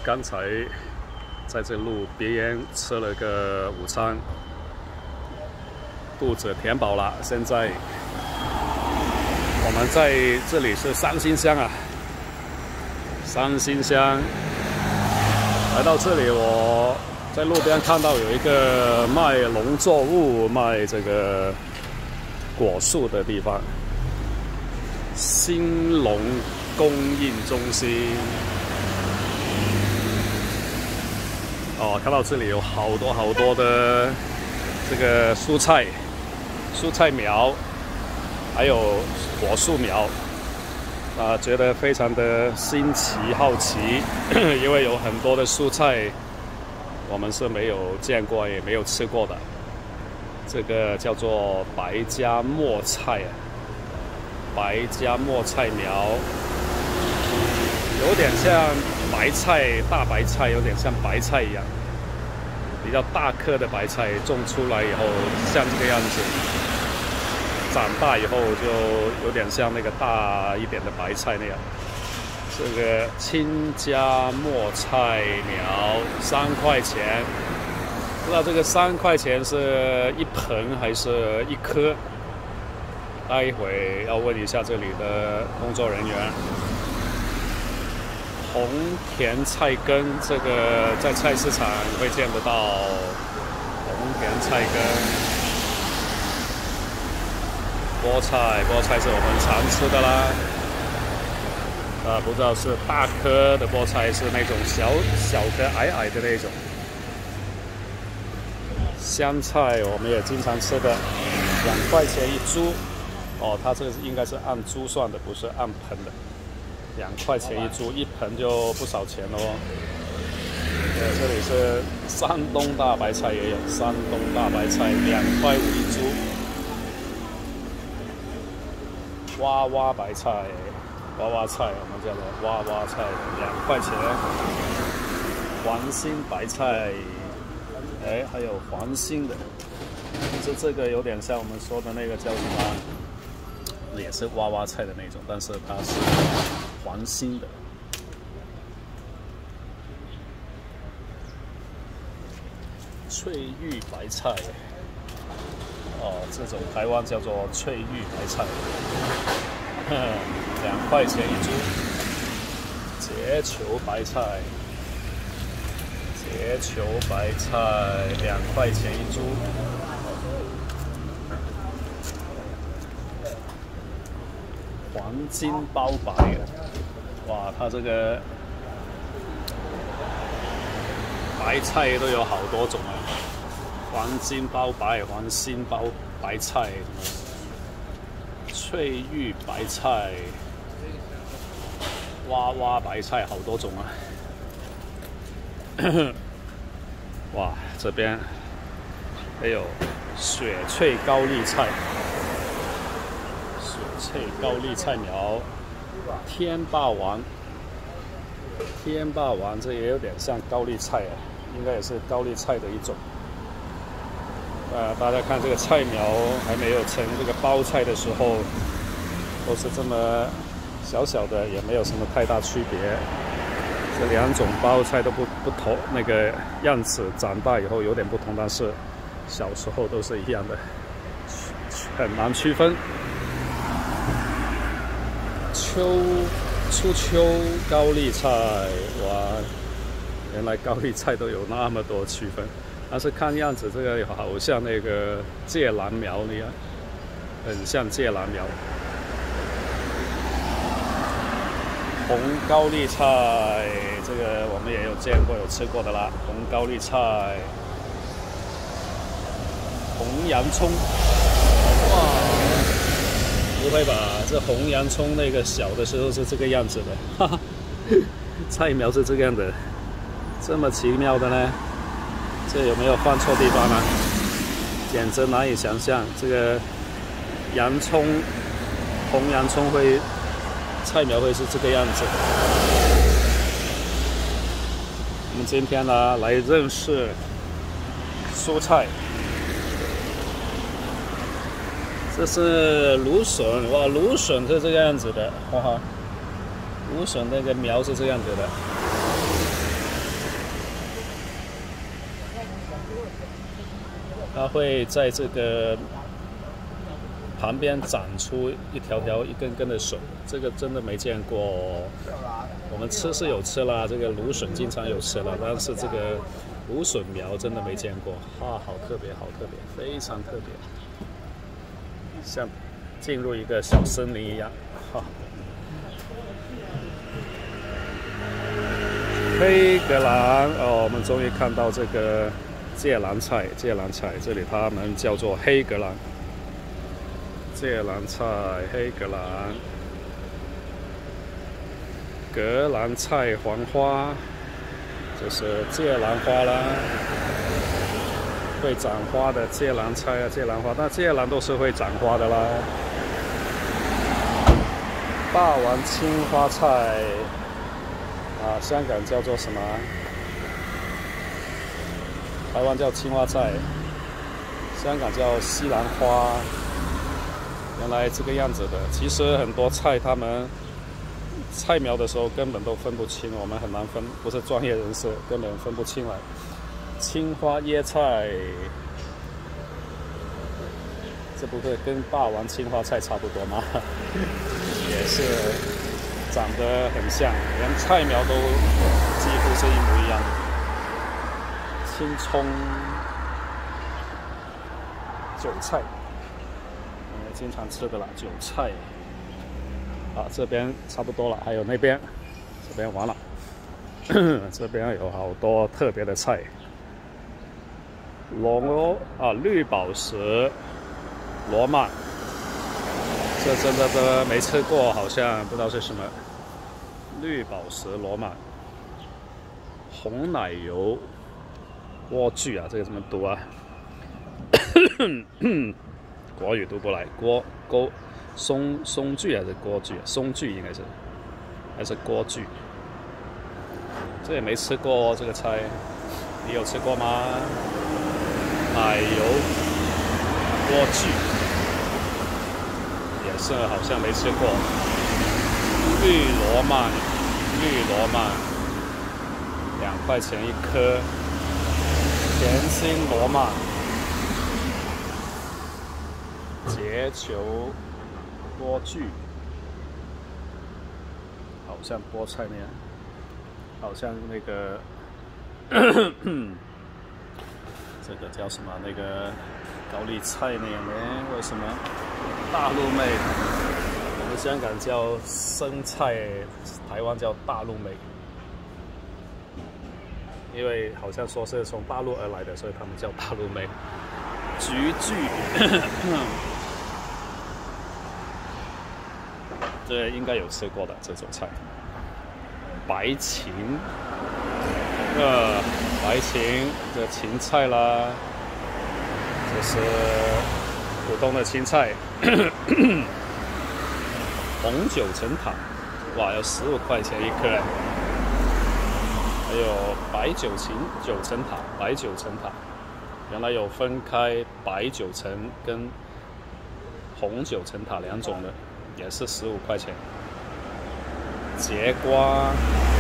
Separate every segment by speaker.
Speaker 1: 刚才在这路边吃了个午餐，肚子填饱了。现在我们在这里是三星乡啊，三星乡。来到这里，我在路边看到有一个卖农作物、卖这个果树的地方，兴隆供应中心。哦，看到这里有好多的这个蔬菜苗，还有果树苗。觉得非常的新奇好奇，因为有很多的蔬菜我们是没有见过也没有吃过的。这个叫做白加墨菜啊，白加墨菜苗，有点像白菜，大白菜，有点像白菜一样，比较大颗的白菜，种出来以后像这个样子。长大以后就有点像那个大一点的白菜那样。这个青加墨菜苗3块钱，不知道这个3块钱是一盆还是一颗？待会要问一下这里的工作人员。红甜菜根，这个在菜市场会见得到红甜菜根。菠菜是我们常吃的啦。不知道是大颗的菠菜，是那种小的矮的那种。香菜我们也经常吃的，2块钱一株。哦，它这个应该是按株算的，不是按盆的。2块钱一株，一盆就不少钱了哦。这里是山东大白菜也有，山东大白菜2块5一株。娃娃白菜，娃娃菜，我们叫做娃娃菜，2块钱。黄心白菜，还有黄心的，这个有点像我们说的那个叫什么，也是娃娃菜的那种，但是它是黄心的。翠玉白菜。哦，这种台湾叫做翠玉白菜，2块钱一株。结球白菜2块钱一株。黄金包白，哇，它这个白菜都有好多种啊。黄金包白、黄心包白菜，翠玉白菜、娃娃白菜，好多种啊！哇，这边还有雪翠高丽菜，雪翠高丽菜苗，天霸王，这也有点像高丽菜啊，应该也是高丽菜的一种。大家看这个菜苗还没有成这个包菜的时候，都是这么小小的，也没有什么太大区别。这2种包菜都不同，那个样子长大以后有点不同，但是小时候都是一样的，很难区分。初秋高丽菜，哇，原来高丽菜都有那么多区分。但是看样子，这个好像那个芥蓝苗一样，很像芥蓝苗。红高丽菜，这个我们也有见过、有吃过的啦。红高丽菜，红洋葱，哇，不会吧？这红洋葱那个小的时候是这个样子的，哈哈，菜苗是这个样的，这么奇妙的呢？这有没有放错地方呢？简直难以想象，这个洋葱，红洋葱菜苗会是这个样子。我们今天呢来认识蔬菜，这是芦笋，哇，芦笋是这个样子的，哇，芦笋那个苗是这样子的。 它会在这个旁边长出一条条、一根根的笋，这个真的没见过哦。我们吃是有吃啦，这个芦笋经常有吃了，但是这个芦笋苗真的没见过啊，好特别，好特别，非常特别，像进入一个小森林一样。哈，黑格兰哦，我们终于看到这个芥蓝菜，芥蓝菜这里他们叫做黑格兰。芥蓝菜、黑格兰、格兰菜、黄花，这是芥兰花啦，会长花的芥兰菜啊，芥兰花，但芥兰都是会长花的啦。霸王青花菜啊，香港叫做什么？台湾叫青花菜，香港叫西兰花。原来这个样子的，其实很多菜他们菜苗的时候根本都分不清，我们很难分，不是专业人士根本分不清来。青花椰菜，这不是跟霸王青花菜差不多吗？也是长得很像，连菜苗都几乎是一模一样。青葱、韭菜。经常吃的啦，韭菜。好，这边差不多了，还有那边，这边完了。这边有好多特别的菜，绿宝石罗曼，这真的没吃过，好像不知道是什么。绿宝石罗曼，红奶油莴苣啊，这个怎么读啊？国语读不来，松苣还是莴苣？松苣应该是，还是莴苣？这也没吃过这个菜，你有吃过吗？奶油莴苣也是，好像没吃过。绿罗曼，2块钱一颗。甜心罗曼。结球莴苣，好像菠菜那样，好像那个这个叫什么？那个高丽菜那样的，为什么？大陆妹，我们香港叫生菜，台湾叫大陆妹，因为好像说是从大陆而来的，所以他们叫大陆妹。菊苣。这应该有吃过的这种菜，白芹，白芹这芹菜啦，这是普通的青菜，红九层塔，哇，要15块钱一颗，还有白九层塔，白九层塔，原来有分开白九层跟红九层塔2种的。也是15块钱。节瓜，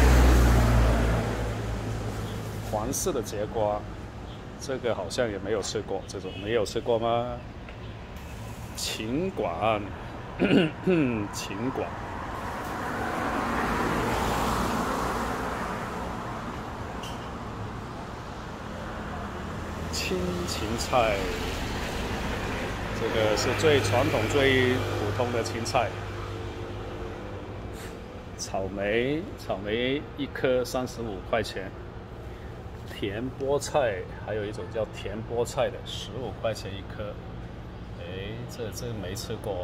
Speaker 1: 黄色的节瓜，这个好像也没有吃过，这种没有吃过吗？芹管，芹管，青芹菜。这个是最传统、最普通的青菜。草莓1颗35块钱。甜菠菜，还有一种叫甜菠菜的，15块钱一颗。哎，这没吃过。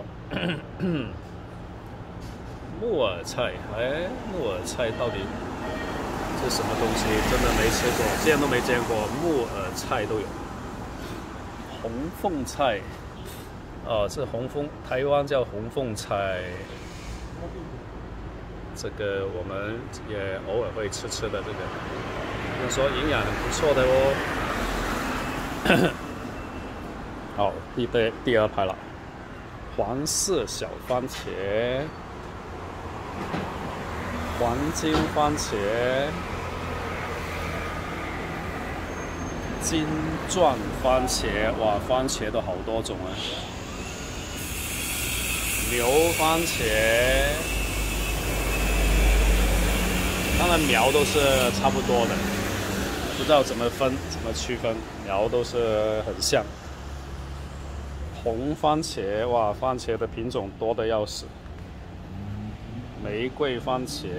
Speaker 1: 木耳菜，哎，木耳菜到底是什么东西？真的没吃过，见都没见过，木耳菜都有。红凤菜。是红凤，台湾叫红凤菜，这个我们也偶尔会吃的。这个听说营养很不错的哦。好，第2排了，黄色小番茄，黄金番茄， 金钻番茄，哇，番茄都好多种啊！牛番茄，当然苗都是差不多的，不知道怎么区分，苗都是很像。红番茄，哇，番茄的品种多得要死。玫瑰番茄。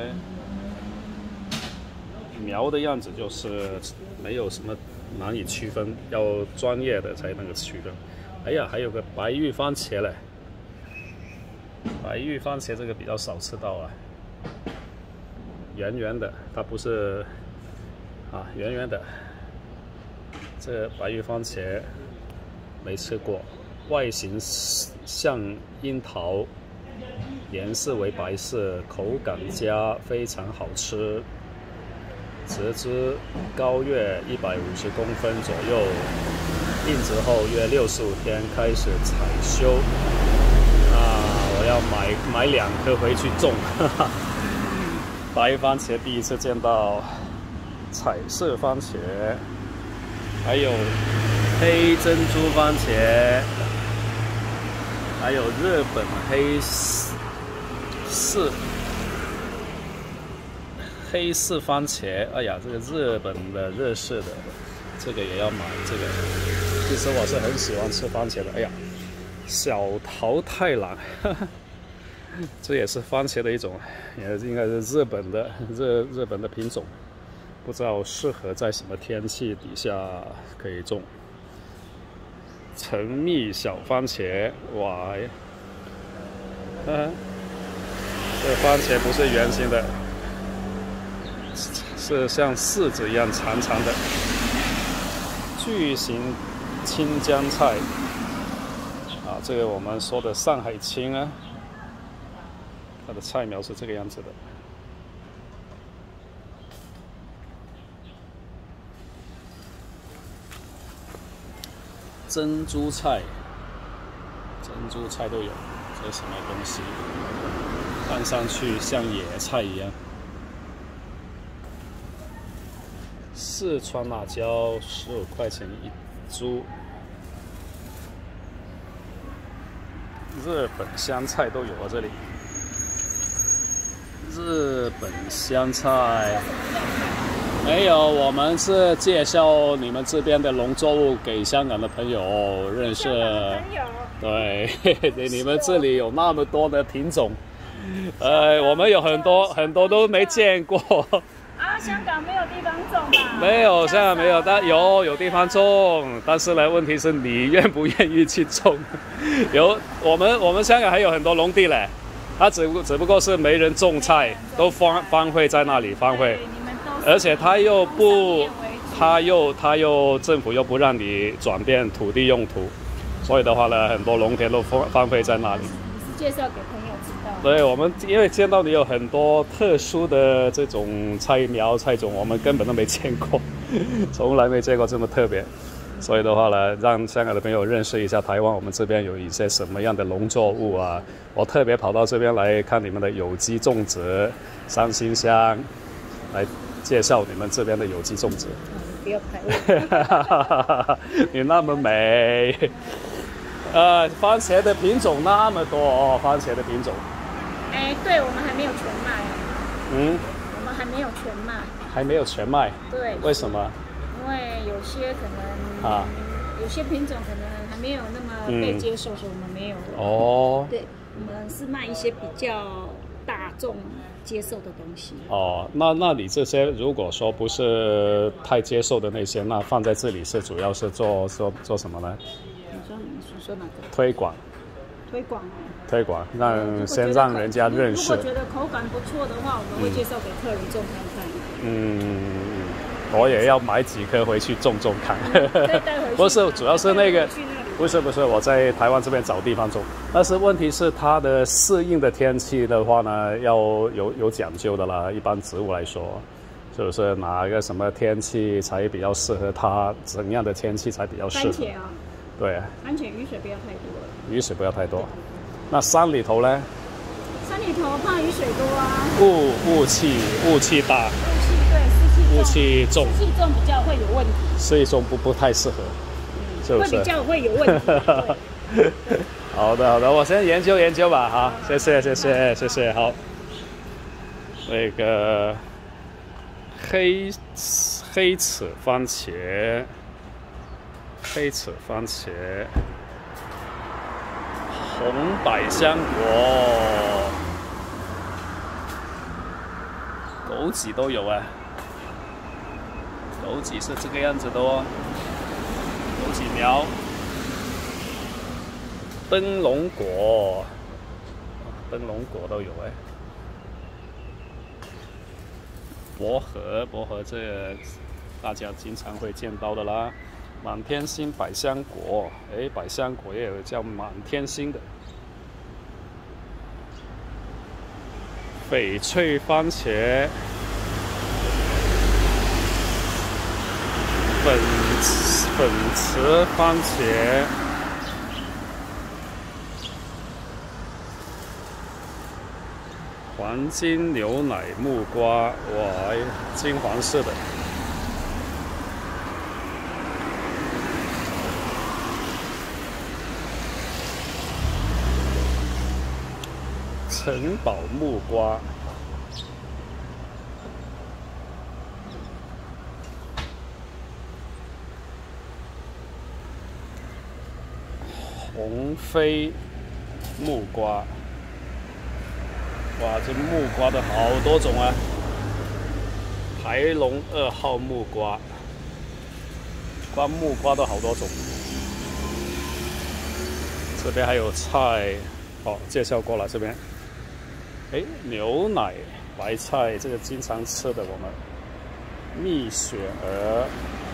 Speaker 1: 苗的样子就是没有什么难以区分，要专业的才能够区分。哎呀，还有个白玉番茄嘞，白玉番茄这个比较少吃到啊，圆圆的，它不是啊，圆圆的。这个白玉番茄没吃过，外形像樱桃，颜色为白色，口感佳，非常好吃。植株高约150公分左右，硬植后约65天开始采收。我要买2颗回去种。白番茄第一次见到，彩色番茄，还有黑珍珠番茄，还有日本黑市番茄，哎呀，这个日本的日式的，这个也要买。这个其实我是很喜欢吃番茄的。哎呀，小桃太郎，这也是番茄的一种，也应该是日本的品种，不知道适合在什么天气底下可以种。橙蜜小番茄，哇，这番茄不是圆形的。是像柿子一样长长的巨型青江菜啊，这个我们说的上海青啊，它的菜苗是这个样子的。珍珠菜都有，这是什么东西？看上去像野菜一样。四川辣椒15块钱1株，日本香菜都有啊，这里。日本香菜没有，我们是介绍你们这边的农作物给香港的朋友认识。对，你们这里有那么多的品种，我们有很多都没见过。
Speaker 2: 香港没有地方种吧？
Speaker 1: 没有，香港没有，但有地方种，但是呢，问题是你愿不愿意去种？我们香港还有很多农地嘞，它只不过是没人种菜，都荒废在那里荒废，而且它又政府又不让你转变土地用途，所以的话呢，很多农田都荒废在那里。
Speaker 2: 你是介绍给朋友知道？
Speaker 1: 对，我们因为见到你有很多特殊的这种菜苗菜种，我们根本都没见过，从来没见过这么特别。所以的话呢，让香港的朋友认识一下台湾，我们这边有一些什么样的农作物啊。我特别跑到这边来看你们的有机种植，三星乡，来介绍你们这边的有机种植。
Speaker 2: 不要拍我。
Speaker 1: 你那么美。番茄的品种那么多哦，番茄的品种。
Speaker 2: 对，我们还没有全卖啊。我们还没有全卖。
Speaker 1: 还没有全卖？
Speaker 2: 对。
Speaker 1: 为什么？
Speaker 2: 因为有些可能有些品种可能还没有那么被接受，所以我们没有。
Speaker 1: 哦。
Speaker 2: 对，我们是卖一些比较大众接受的东西。
Speaker 1: 哦，那你这些如果说不是太接受的那些，那放在这里是主要是做什么呢？你说哪个？推广，先让人家认识。
Speaker 2: 如果觉得口感不错的话，我们会介绍给客人种看
Speaker 1: 看。我也要买几颗回去种看。不是，主要是那个，不是，我在台湾这边找地方种。但是问题是它的适应的天气的话呢，要有讲究的啦。一般植物来说，是不是哪个什么天气才比较适合它？怎样的天气才比较适合？
Speaker 2: 番茄啊。
Speaker 1: 对，
Speaker 2: 番茄雨水不要太多。
Speaker 1: 雨水不要太多。那山里头呢？
Speaker 2: 山里头怕雨水多啊。
Speaker 1: 雾气大。
Speaker 2: 雾气对，湿
Speaker 1: 雾气重
Speaker 2: 比较会有问题，
Speaker 1: 湿气重不太适合，是不是？
Speaker 2: 会比较会有问题。
Speaker 1: 好的，我先研究吧，好，谢谢，好。那个黑齿番茄，红百香果，枸杞都有啊，枸杞是这个样子的哦，枸杞苗。灯笼果都有哎，薄荷这个大家经常会见到的啦。满天星百香果，哎，百香果也有叫满天星的。翡翠番茄，粉池番茄。黄金牛奶木瓜，哇，金黄色的。城堡木瓜，红飞木瓜。哇，这木瓜的好多种啊！排龙2号木瓜，光木瓜都好多种。这边还有菜，好，介绍过了。这边，哎，牛奶白菜，这个经常吃的我们蜜雪儿，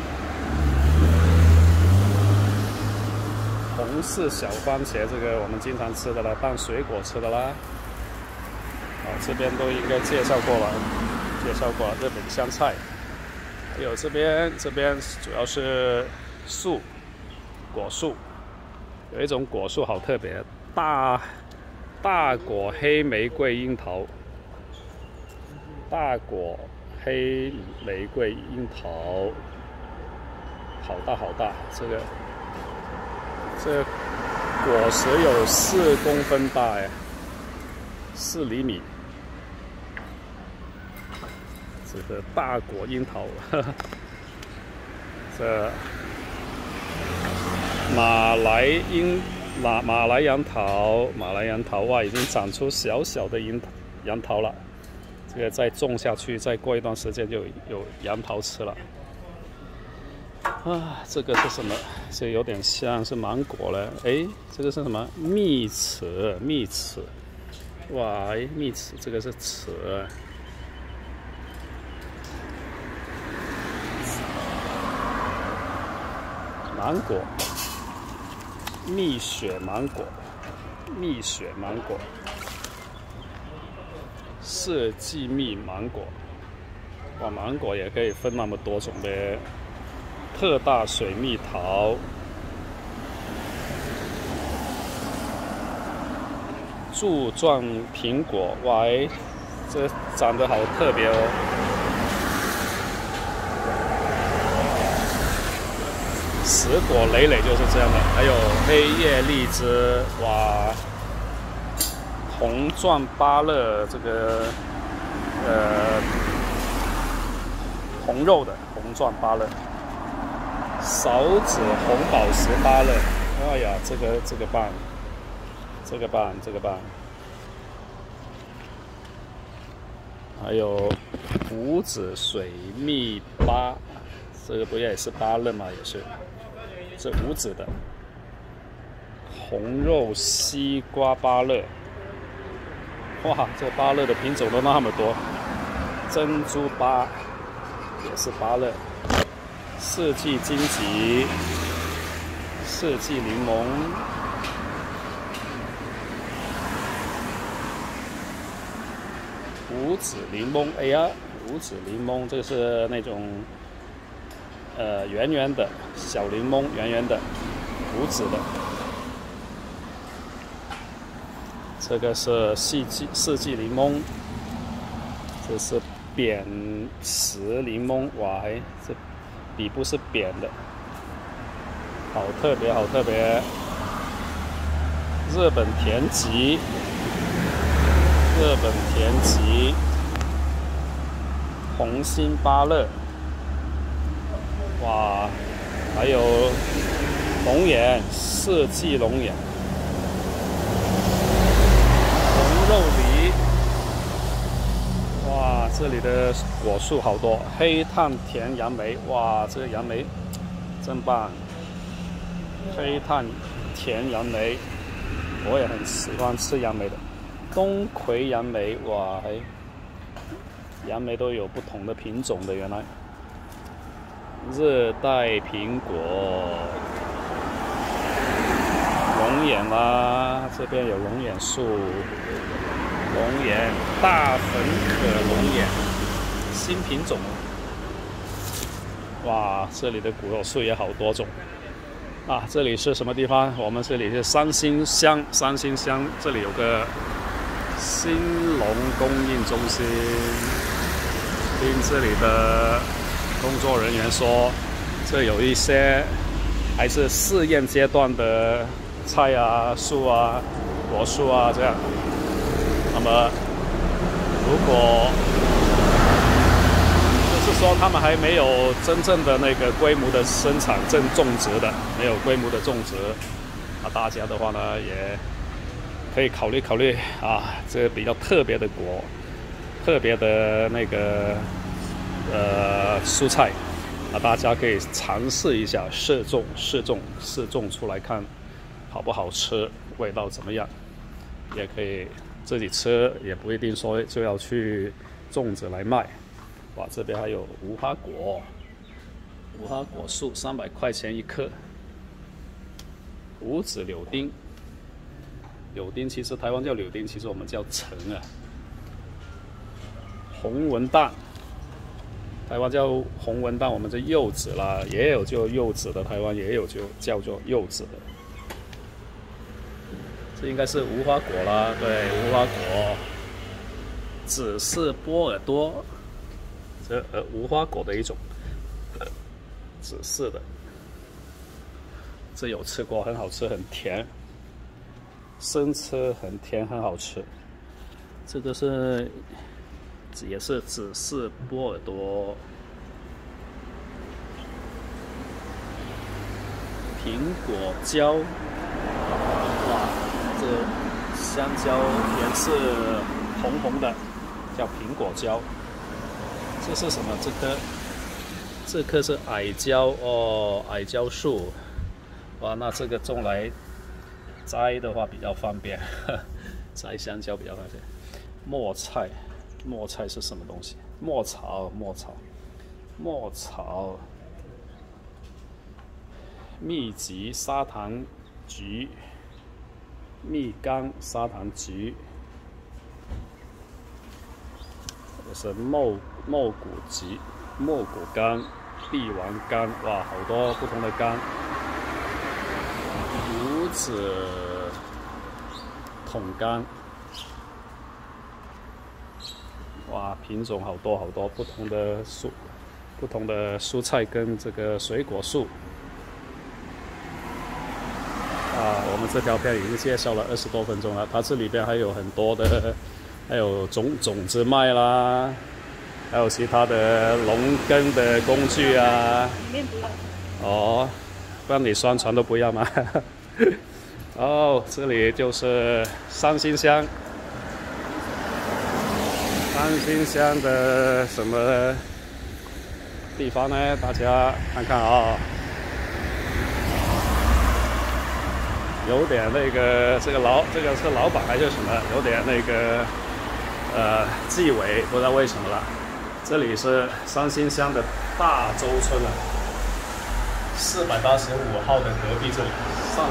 Speaker 1: 红柿小番茄，这个我们经常吃的啦，当水果吃的啦。这边都应该介绍过了，日本香菜，还有这边主要是果树，有一种果树好特别，大果黑玫瑰樱桃，好大，这个果实有4公分大哎，4厘米。这个大果樱桃，这马来杨桃哇，已经长出小小的杨桃了。这个再种下去，再过一段时间就有杨桃吃了。啊，这个是什么？这有点像是芒果了。哎，这个是什么？蜜齿。哇，蜜齿，这个是齿。芒果，蜜雪芒果，四季蜜芒果，哇，芒果也可以分那么多种呗。特大水蜜桃，柱状苹果，哇，这长得好特别哦。石果累累就是这样的，还有黑叶荔枝，哇，红钻芭乐，这个红肉的红钻芭乐，少子红宝石芭乐，哎呀，这个棒，还有五子水蜜芭，这个不也是芭乐吗？也是。这无籽的红肉西瓜芭乐，哇，这芭乐的品种都那么多。珍珠芭也是芭乐，四季荆棘，四季柠檬，无籽柠檬。哎呀，无籽柠檬，这是那种。圆圆的小柠檬，圆圆的，无籽的。这个是四季柠檬，这是扁食柠檬，哇，哎，这底部是扁的，好特别，好特别。日本田吉，日本田吉，红心芭乐，哇，还有龙眼，四季龙眼，红肉梨，哇，这里的果树好多，黑炭甜杨梅，哇，这个杨梅真棒，黑炭甜杨梅。我也很喜欢吃杨梅的，东魁杨梅，哇，哎，杨梅都有不同的品种的，原来。热带苹果，龙眼啦，这边有龙眼树，龙眼大粉可龙眼，新品种。哇，这里的果树也好多种。啊，这里是什么地方？我们这里是三星乡，三星乡这里有个兴隆供应中心。听这里的工作人员说，这有一些还是试验阶段的菜啊、树啊、果树啊这样。那么，如果就是说他们还没有真正的那个规模的生产、种植的，没有规模的种植，啊，大家的话呢也可以考虑考虑啊，这个比较特别的果，特别的那个蔬菜啊，大家可以尝试一下，试种出来看好不好吃，味道怎么样，也可以自己吃，也不一定说就要去种植来卖。哇，这边还有无花果，无花果树300块钱一颗。五指柳丁，柳丁其实台湾叫柳丁，其实我们叫橙啊。红文旦，台湾叫红文旦，我们叫柚子啦，也有叫柚子的，台湾也有就叫做柚子的。这应该是无花果啦，对，无花果。紫式波尔多。这无花果的一种，紫色的，这有吃过，很好吃，很甜，生吃很甜，很好吃。这个是也是紫式波尔多，苹果椒，哇，这香蕉颜色红红的，叫苹果椒。这是什么？这棵是矮椒哦，矮椒树。哇，那这个种来摘的话比较方便，摘香蕉比较方便。墨菜，墨菜是什么东西？墨草，墨草，墨草。蜜桔砂糖橘，蜜柑砂糖橘。这是茂谷桔、茂谷柑、帝王柑，哇，好多不同的柑。五指桶柑，哇，品种好多好多，不同的蔬菜跟这个水果树。啊，我们这条片已经介绍了20多分钟了，它这里边还有很多的。还有种子卖啦，还有其他的农耕的工具啊。里面不要。哦，不然你宣传都不要吗？哦，这里就是三星乡。三星乡的什么地方呢？大家看看啊。有点那个，这个是老板还是什么？有点那个。纪委不知道为什么了。这里是三星乡的大洲村啊，485号的隔壁这里，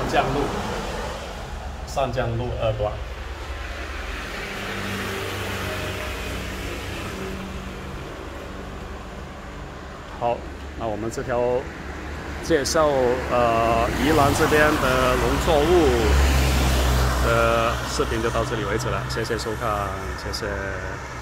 Speaker 1: 上江路2段。好，那我们这条介绍宜兰这边的农作物。视频就到这里为止了，谢谢收看，谢谢。